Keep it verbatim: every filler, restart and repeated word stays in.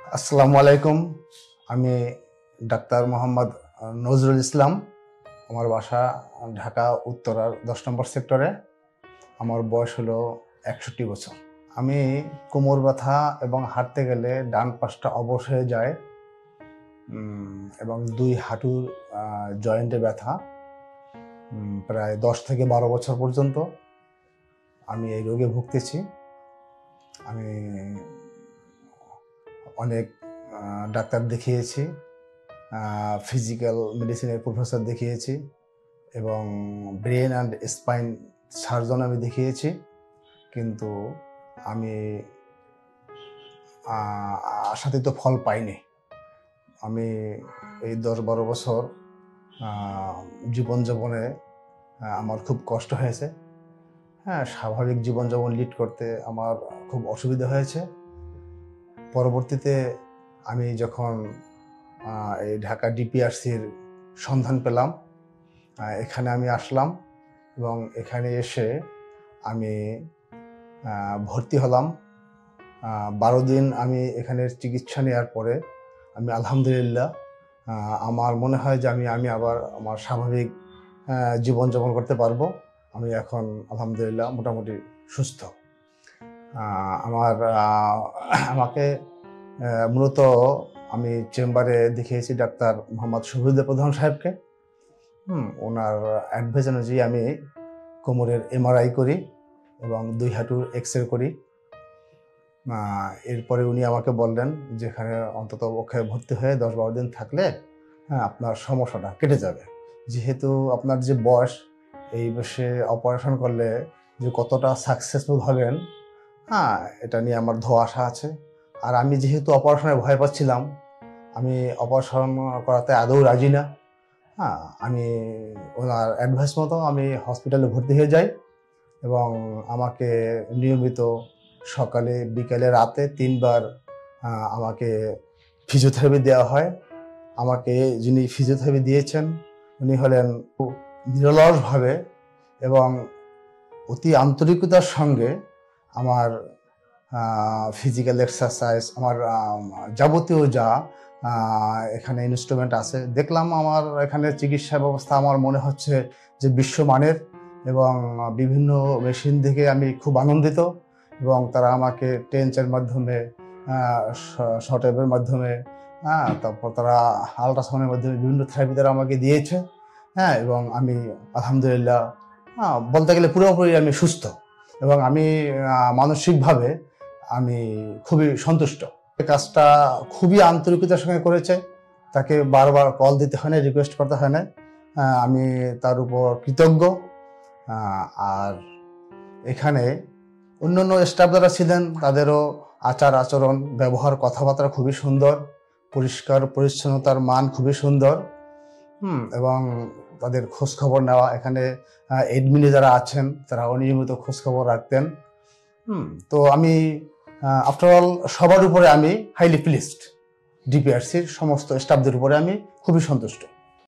আসসালামু আলাইকুম। আমি ডাক্তার মোহাম্মদ নজরুল ইসলাম। আমার বাসা ঢাকা উত্তরার দশ নম্বর সেক্টরে। আমার বয়স হলো একষট্টি বছর। আমি কোমর ব্যথা এবং হাঁটতে গেলে ডান পাশটা অবশ হয়ে যায় এবং দুই হাঁটুর জয়েন্টে ব্যথা। প্রায় দশ থেকে বারো বছর পর্যন্ত আমি এই রোগে ভুগতেছি। আমি অনেক ডাক্তার দেখিয়েছি, ফিজিক্যাল মেডিসিনের প্রফেসর দেখিয়েছি এবং ব্রেন অ্যান্ড স্পাইন সার্জন আমি দেখিয়েছি, কিন্তু আমি আশাতীত ফল পাইনি। আমি এই দশ বারো বছর জীবনযাপনে আমার খুব কষ্ট হয়েছে। হ্যাঁ, স্বাভাবিক জীবনযাপন লিড করতে আমার খুব অসুবিধা হয়েছে। পরবর্তীতে আমি যখন এই ঢাকা ডিপিআরসির সন্ধান পেলাম, এখানে আমি আসলাম এবং এখানে এসে আমি ভর্তি হলাম। বারো দিন আমি এখানে চিকিৎসা নেওয়ার পরে আমি আলহামদুলিল্লাহ আমার মনে হয় যে আমি আমি আবার আমার স্বাভাবিক জীবনযাপন করতে পারবো। আমি এখন আলহামদুলিল্লাহ মোটামুটি সুস্থ। আমার আমাকে মূলত আমি চেম্বারে দেখিয়েছি ডাক্তার মোহাম্মদ শহীদ প্রধান সাহেবকে। হুম ওনার অ্যাডভাইস অনুযায়ী আমি কোমরের এমআরআই করি এবং দুই হাঁটুর এক্স রে করি। এরপরে উনি আমাকে বললেন যেখানে অন্তত পক্ষে ভর্তি হয়ে দশ বারো দিন থাকলে হ্যাঁ আপনার সমস্যাটা কেটে যাবে। যেহেতু আপনার যে বয়স, এই বয়সে অপারেশন করলে যে কতটা সাকসেসফুল হবেন হ্যাঁ এটা নিয়ে আমার ধোয়া আশা আছে। আর আমি যেহেতু অপারেশনে ভয় পাচ্ছিলাম, আমি অপারেশন করাতে আদৌ রাজি না। হ্যাঁ আমি ওনার অ্যাডভাইস মতো আমি হসপিটালে ভর্তি হয়ে যাই এবং আমাকে নিয়মিত সকালে বিকেলে রাতে তিনবার আমাকে ফিজিওথেরাপি দেওয়া হয়। আমাকে যিনি ফিজিওথেরাপি দিয়েছেন উনি হলেন নিরলসভাবে এবং অতি আন্তরিকতার সঙ্গে আমার ফিজিক্যাল এক্সারসাইজ, আমার যাবতীয় যা এখানে ইনস্ট্রুমেন্ট আছে দেখলাম, আমার এখানে চিকিৎসা ব্যবস্থা আমার মনে হচ্ছে যে বিশ্বমানের এবং বিভিন্ন মেশিন দেখে আমি খুব আনন্দিত। এবং তারা আমাকে টেন্সের মাধ্যমে, শর্টওয়েভের মাধ্যমে, হ্যাঁ তারপর তারা আলট্রাসাউন্ডের মাধ্যমে বিভিন্ন থেরাপি তারা আমাকে দিয়েছে। হ্যাঁ এবং আমি আলহামদুলিল্লাহ হ্যাঁ বলতে গেলে পুরোপুরি আমি সুস্থ এবং আমি মানসিকভাবে আমি খুবই সন্তুষ্ট। কাজটা খুবই আন্তরিকতার সঙ্গে করেছে, তাকে বারবার কল দিতে হয় না, রিকোয়েস্ট করতে হয় না। আমি তার উপর কৃতজ্ঞ। আর এখানে অন্যান্য স্টাফ যারা ছিলেন তাদেরও আচার আচরণ, ব্যবহার, কথাবার্তা খুবই সুন্দর, পরিষ্কার পরিচ্ছন্নতার মান খুবই সুন্দর। হুম এবং তাদের খোঁজখবর নেওয়া, এখানে এডমিনে যারা আছেন তারা অনিয়মিত খোঁজখবর রাখতেন। হুম তো আমি আফটারঅল সবার উপরে আমি হাইলি প্লিজড। ডিপিআরসির সমস্ত স্টাফদের উপরে আমি খুবই সন্তুষ্ট।